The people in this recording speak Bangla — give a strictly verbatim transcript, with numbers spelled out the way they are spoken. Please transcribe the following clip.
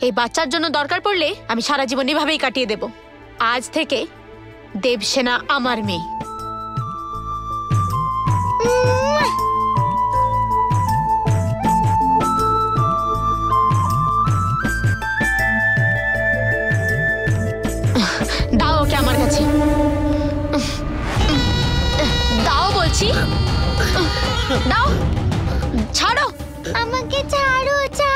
এই বাচ্চার জন্য দরকার পড়লে আমি সারা জীবন এভাবেই কাটিয়ে দেব। আজ থেকে দেবসেনা আমার মেয়ে। দাও ওকে আমার কাছে, দাও বলছি, দাও, ছাড়ো আমাকে ছাড়ো, ছাড়ো।